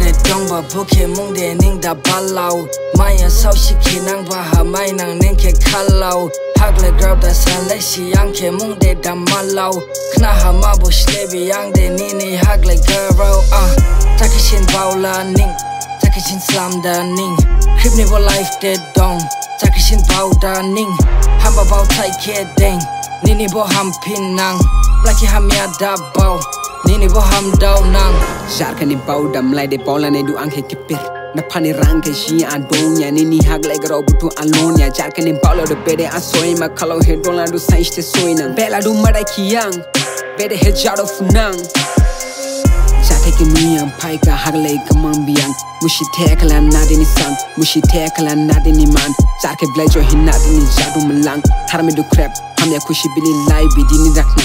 sere dong ba buke mung de ning Damalow Maya sao shiki nang ba ha mai nang ning ke kalau Hagle grab da san le si yang ke mung de Damalow Kna ha ma bo shlebi yang de nini hagle girl Takishin baula ning Takishin slam da ning Krip ni bo life de dong Takishin bau da ning Hamba bau tai ke deng Nini bo ham pin nang Blaki ham ya da bau Nini bo ham dau nang Jarka ni bau dam lai de paula ne du angke kepir Na pani rangke shi adonya Nini hagle garo butu alonya Jarka ni paula de bede asoi ma kalau he dola du sainch te soi nang Bela du mara kiyang Bede he jaro funang Jate ke miyang pai ka hagle kamang biyang Mushi tekala nade ni sang Mushi tekala nade ni man Jarke blejo hi nade ni jadu melang Harame du krep Hamya kushi bili lai bidi ni dakna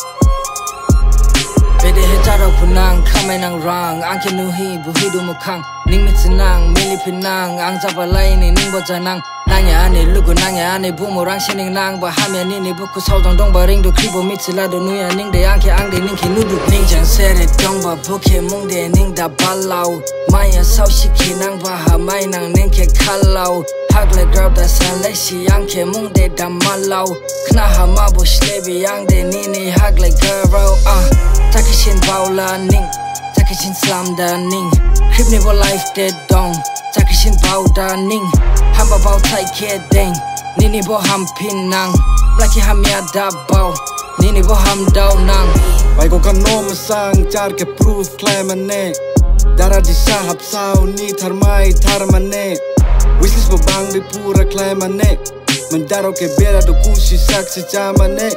Bede he jaro punang kamay nang rang Angke nuhi buhi du mukang Ning mitsinang mili pinang Ang zabalay ni ning bojanang Nangya ane lugu nangya ane bumurang sining nang Bahamya nini buku saudang dong ba ring du kribo mitsila do nuya ning de angke ang de ning ki nudu Ning jang sere dong ba buke mung de ning Damalow Maya sao shiki nang ba ha mai nang ning ke kalau Hagle grab da san le si yang ke mung de Damalow Kna ha ma bo shlebi yang de nini hagle girl Takishin baula ning Takishin slam da ning Krip ni bo life de dong Takishin bau da ning Hamba bau tai ke deng Nini bo ham pin nang Blaki ham ya da bau Nini bo ham dau nang Bai ko kan no masang jar ke proof claim ane Dara di sahab sao ni tharmai tharmane Wishlist bo bang di pura claim ane Mendaro ke bera do kushi saksi jamane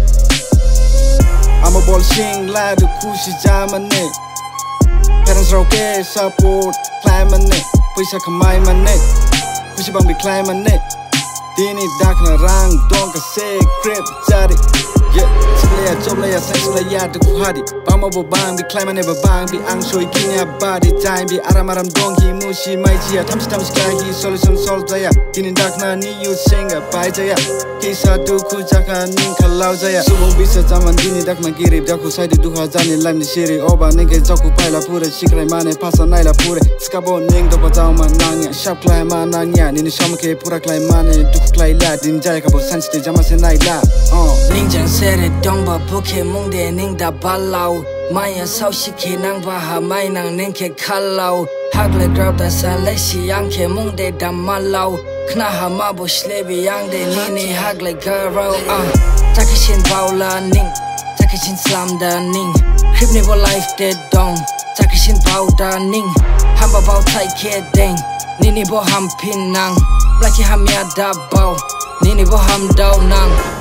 Ama bol sing la do kushi jamane Parents roke support claim ane Paisa kamai mane Kushi bang bi claim ane Dini dak na rang dong ka se grip jari Yeah, sebelah coblaya sang sebelah tu kuhadi Bama bo bang bi claim ane bang bi ang soi kinya body time bi aram aram dong hi mushi mai jia tamsi kahi solution solve jaya Dini dak na ni you singer bai jaya Kisah du ku jaka ning kalau jaya Subong bisa zaman dini dak na girip dak ku sai du duha jani lam ni siri Oba ningke joku pai la pure shikrai mane pasa nai la pure Skabo ning do pa jao ma nangya Sharp klai ma nangya Nini shama ke pura klai mane duk klai la Din jaya kabo sensitive jama se nai la Ning jang sere dong ba buke mung de ning Damalow Maya sao shiki nang ba ha mai nang ning ke kalau Hagle grab da san le si yang ke mung de Damalow Kna ha ma bo shlebi yang de nini hagle girl Takishin baula ning Takishin slam da ning Krip ni bo life de dong Takishin bau da ning Hamba bau tai ke deng Nini bo ham pin nang Blaki ham ya da bau Nini bo ham dau nang